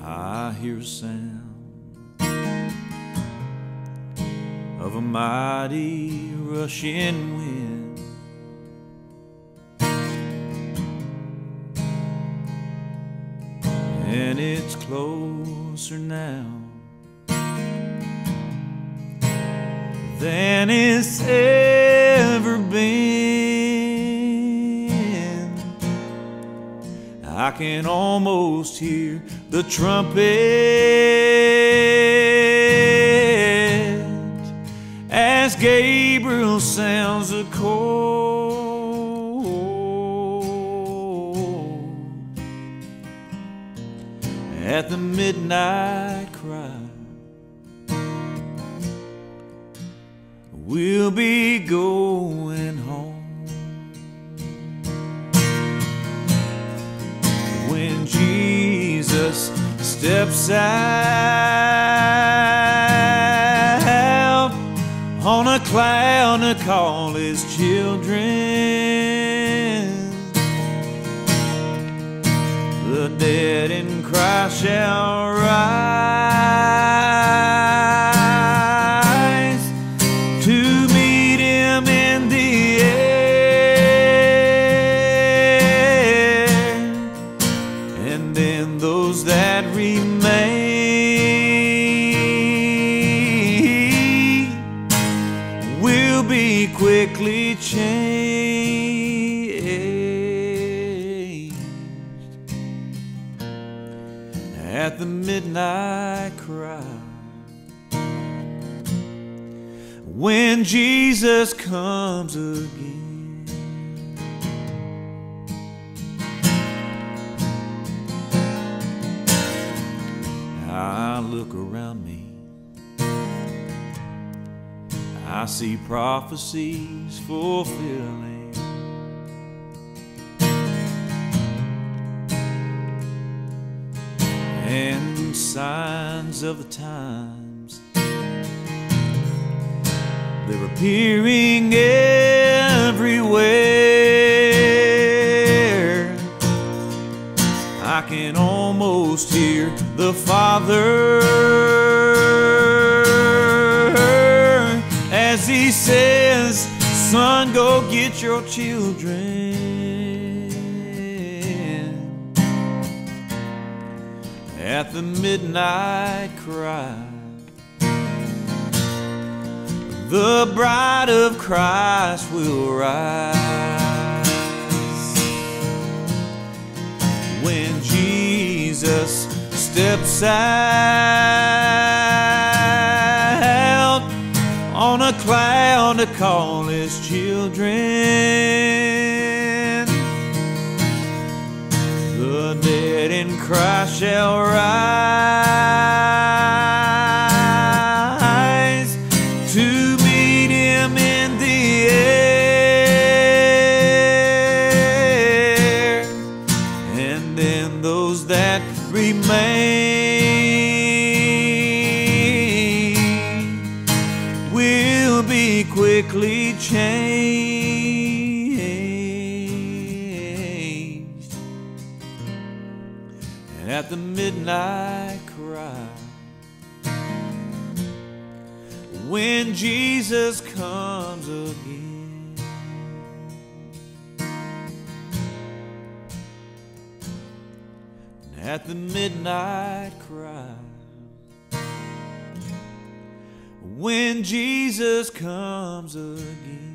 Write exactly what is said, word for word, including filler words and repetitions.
I hear a sound of a mighty rushing wind, and it's closer now than it's ever been. I can almost hear the trumpet as Gabriel sounds a chord at the midnight cry. We'll be going home when Jesus steps out on a cloud to call his children. The dead in Christ shall rise to meet him in the air, and then those that remain will be quickly changed at the midnight cry, when Jesus comes again. I look around me, I see prophecies fulfilling, and signs of the times, they're appearing everywhere. I can almost hear the Father as he says, "Son, go get your children." At the midnight cry, the bride of Christ will rise when Jesus steps out on a cloud to call his children. The dead in Christ shall rise to meet him in the air, and then those that remain will be quickly changed at the midnight cry, when Jesus comes again. At the midnight cry, when Jesus comes again.